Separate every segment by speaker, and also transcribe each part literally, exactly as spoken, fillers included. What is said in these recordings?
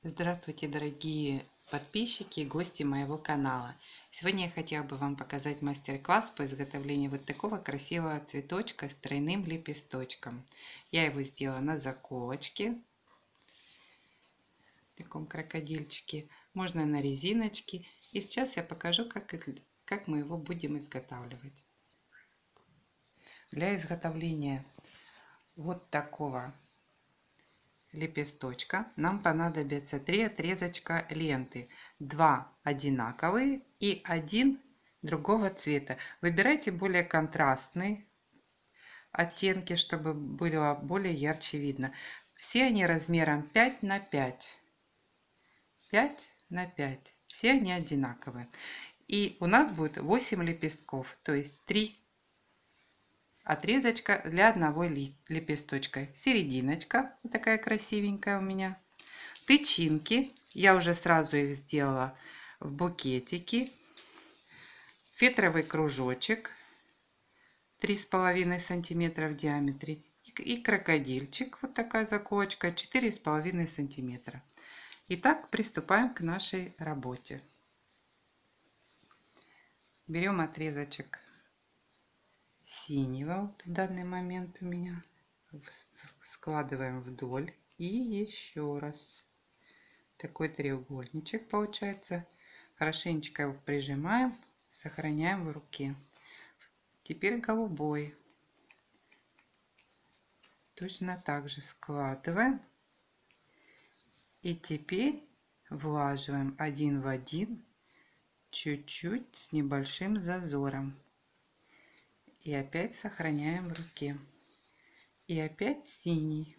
Speaker 1: Здравствуйте, дорогие подписчики и гости моего канала. Сегодня я хотела бы вам показать мастер-класс по изготовлению вот такого красивого цветочка с тройным лепесточком. Я его сделала на заколочке, в таком крокодильчике, можно на резиночке. И сейчас я покажу, как, это, как мы его будем изготавливать. Для изготовления вот такого лепесточка нам понадобится три отрезочка ленты, два одинаковые и один другого цвета. Выбирайте более контрастные оттенки, чтобы было более ярче видно. Все они размером пять на пять. пять на пять. Все они одинаковые. И у нас будет восемь лепестков, то есть три отрезочка для одного лепесточка. Серединочка вот такая красивенькая у меня. Тычинки, я уже сразу их сделала в букетике. Фетровый кружочек три с половиной сантиметра в диаметре. И крокодильчик, вот такая заколочка, четыре с половиной сантиметра. Итак, приступаем к нашей работе. Берем отрезочек синего, вот в данный момент у меня, складываем вдоль и еще раз. Такой треугольничек получается. Хорошенечко его прижимаем, сохраняем в руке. Теперь голубой. Точно так же складываем. И теперь влаживаем один в один, чуть-чуть с небольшим зазором. И опять сохраняем в руке. И опять синий.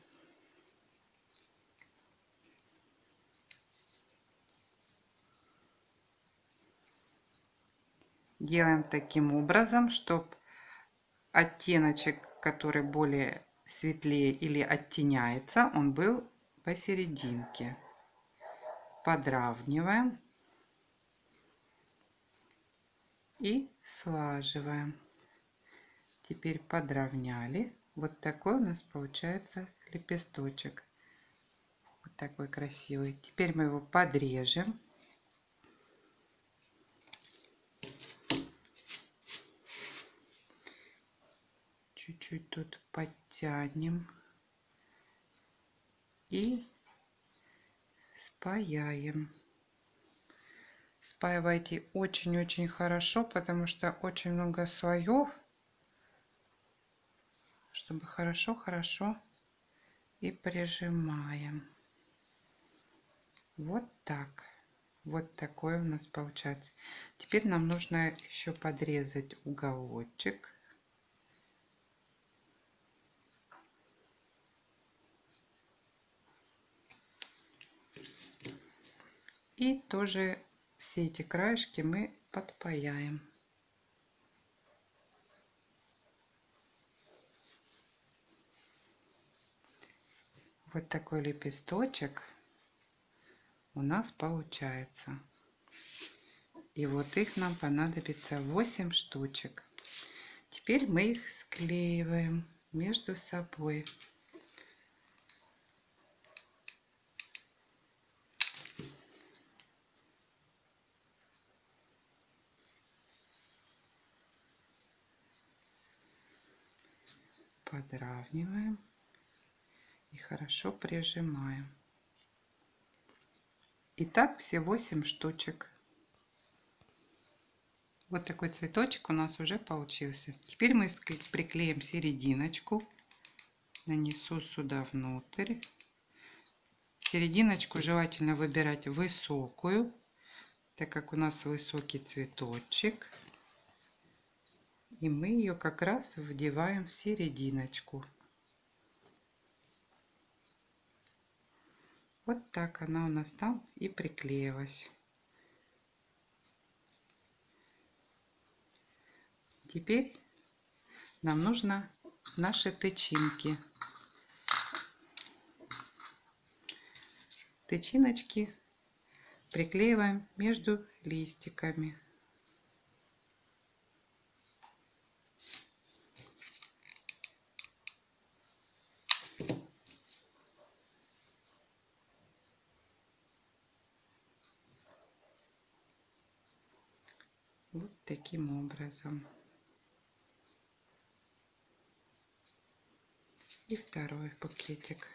Speaker 1: Делаем таким образом, чтобы оттеночек, который более светлее или оттеняется, он был посерединке. Подравниваем и слаживаем. Теперь подровняли. Вот такой у нас получается лепесточек. Вот такой красивый. Теперь мы его подрежем. Чуть-чуть тут подтянем. И спаяем. Спаивайте очень-очень хорошо, потому что очень много слоев, чтобы хорошо-хорошо и прижимаем. Вот так. Вот такой у нас получается. Теперь нам нужно еще подрезать уголочек. И тоже все эти краешки мы подпаяем. Вот такой лепесточек у нас получается. И вот их нам понадобится восемь штучек. Теперь мы их склеиваем между собой. Подравниваем и хорошо прижимаем. Итак, все восемь штучек. Вот такой цветочек у нас уже получился. Теперь мы приклеим серединочку. Нанесу сюда внутрь. Серединочку желательно выбирать высокую, так как у нас высокий цветочек. И мы ее как раз вдеваем в серединочку. Вот так она у нас там и приклеилась. Теперь нам нужно наши тычинки. Тычиночки приклеиваем между листиками. таким образом. И второй букетик.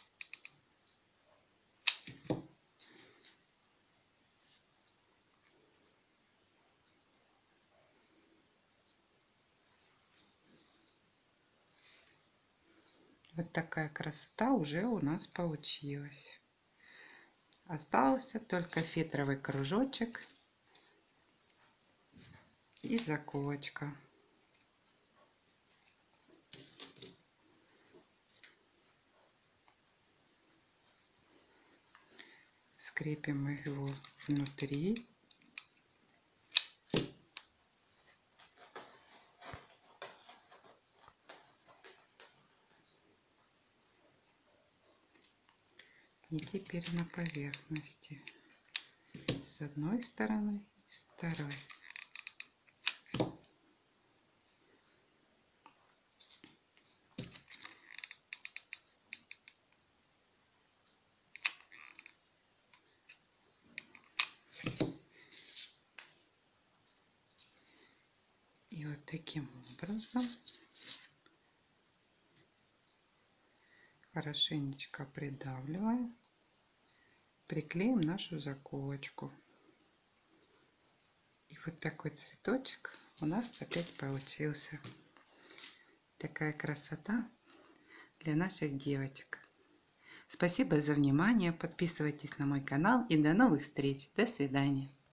Speaker 1: Вот такая красота уже у нас получилась. Остался только фетровый кружочек и заколочка. Скрепим его внутри. И теперь на поверхности. С одной стороны, с второй. И вот таким образом хорошенечко придавливаем, приклеим нашу заколочку. И вот такой цветочек у нас опять получился. Такая красота для наших девочек. Спасибо за внимание. Подписывайтесь на мой канал и до новых встреч. До свидания.